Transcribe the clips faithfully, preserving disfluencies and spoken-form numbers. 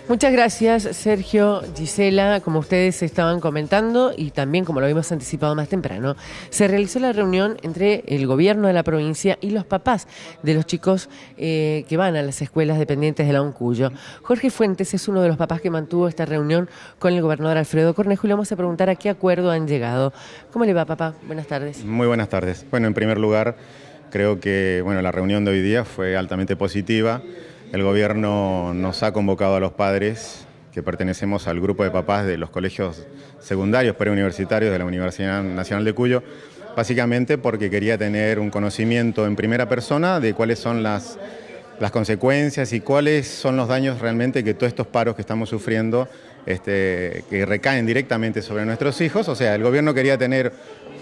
Muchas gracias, Sergio, Gisela. Como ustedes estaban comentando y también como lo habíamos anticipado más temprano, se realizó la reunión entre el gobierno de la provincia y los papás de los chicos eh, que van a las escuelas dependientes de la Uncuyo. Jorge Fuentes es uno de los papás que mantuvo esta reunión con el gobernador Alfredo Cornejo y le vamos a preguntar a qué acuerdo han llegado. ¿Cómo le va, papá? Buenas tardes. Muy buenas tardes. Bueno, en primer lugar, creo que bueno, la reunión de hoy día fue altamente positiva. El gobierno nos ha convocado a los padres que pertenecemos al grupo de papás de los colegios secundarios preuniversitarios de la Universidad Nacional de Cuyo, básicamente porque quería tener un conocimiento en primera persona de cuáles son las, las consecuencias y cuáles son los daños realmente que todos estos paros que estamos sufriendo este, que recaen directamente sobre nuestros hijos. O sea, el gobierno quería tener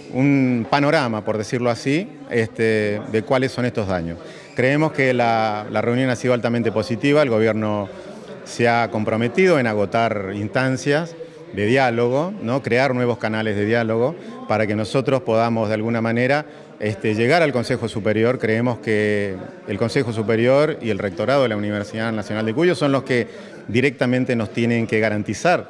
un panorama, por decirlo así, este, de cuáles son estos daños. Creemos que la, la reunión ha sido altamente positiva, el gobierno se ha comprometido en agotar instancias de diálogo, ¿no? Crear nuevos canales de diálogo para que nosotros podamos de alguna manera este, llegar al Consejo Superior. Creemos que el Consejo Superior y el Rectorado de la Universidad Nacional de Cuyo son los que directamente nos tienen que garantizar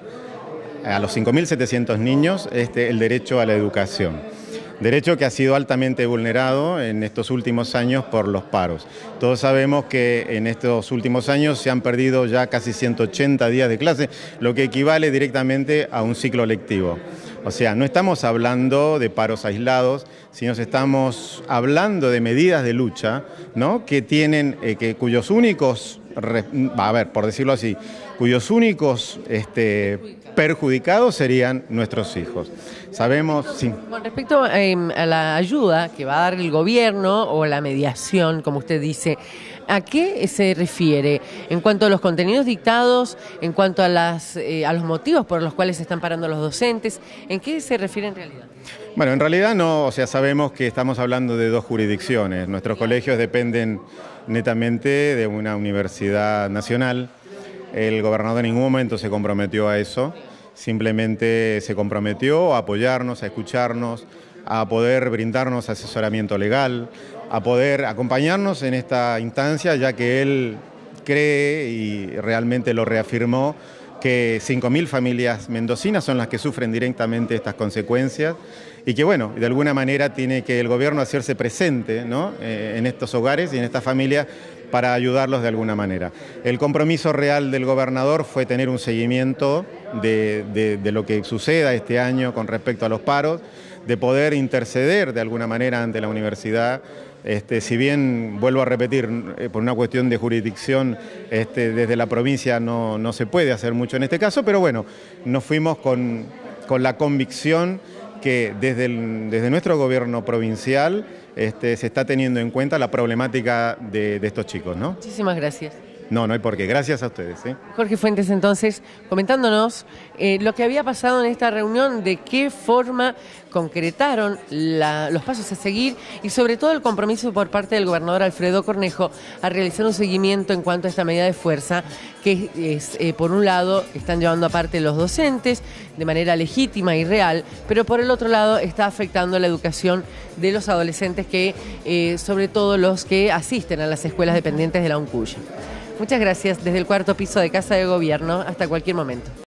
a los cinco mil setecientos niños este, el derecho a la educación. Derecho que ha sido altamente vulnerado en estos últimos años por los paros. Todos sabemos que en estos últimos años se han perdido ya casi ciento ochenta días de clase, lo que equivale directamente a un ciclo lectivo. O sea, no estamos hablando de paros aislados, sino estamos hablando de medidas de lucha, ¿no? que tienen, eh, que, cuyos únicos, a ver, por decirlo así, cuyos únicos este, perjudicados serían nuestros hijos. Sabemos, sí. Con respecto eh, a la ayuda que va a dar el gobierno o la mediación, como usted dice, ¿a qué se refiere? En cuanto a los contenidos dictados, en cuanto a, las, eh, a los motivos por los cuales se están parando los docentes, ¿en qué se refiere en realidad? Bueno, en realidad no, o sea, sabemos que estamos hablando de dos jurisdicciones. Nuestros colegios dependen netamente de una universidad nacional. El gobernador en ningún momento se comprometió a eso. Simplemente se comprometió a apoyarnos, a escucharnos, a poder brindarnos asesoramiento legal, a poder acompañarnos en esta instancia, ya que él cree y realmente lo reafirmó que cinco mil familias mendocinas son las que sufren directamente estas consecuencias y que, bueno, de alguna manera tiene que el gobierno hacerse presente, ¿no? eh, en estos hogares y en estas familias para ayudarlos de alguna manera. El compromiso real del gobernador fue tener un seguimiento de, de, de lo que suceda este año con respecto a los paros, de poder interceder de alguna manera ante la universidad. Este, si bien, vuelvo a repetir, eh, por una cuestión de jurisdicción, este, desde la provincia no, no se puede hacer mucho en este caso, pero bueno, nos fuimos con, con la convicción que desde, el, desde nuestro gobierno provincial este, se está teniendo en cuenta la problemática de, de estos chicos, ¿no? Muchísimas gracias. No, no hay por qué. Gracias a ustedes. ¿sí? Jorge Fuentes, entonces, comentándonos eh, lo que había pasado en esta reunión, de qué forma concretaron la, los pasos a seguir y sobre todo el compromiso por parte del gobernador Alfredo Cornejo a realizar un seguimiento en cuanto a esta medida de fuerza que es, eh, por un lado, están llevando aparte los docentes de manera legítima y real, pero por el otro lado está afectando la educación de los adolescentes, que eh, sobre todo los que asisten a las escuelas dependientes de la Uncuyo. Muchas gracias desde el cuarto piso de Casa de Gobierno. Hasta cualquier momento.